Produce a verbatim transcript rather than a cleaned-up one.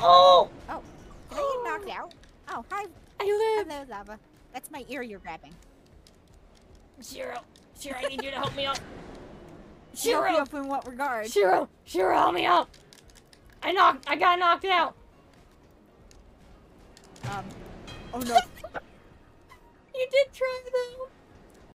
Oh! Oh, did I get knocked out? Oh, hi. I live. Hello, Lava. That's my ear you're grabbing. Shiro, Shiro, I need you to help me up. Shiro! Help you Shiro! up in what regard? Shiro! Shiro, help me up! I knocked, I got knocked out! Um, oh no.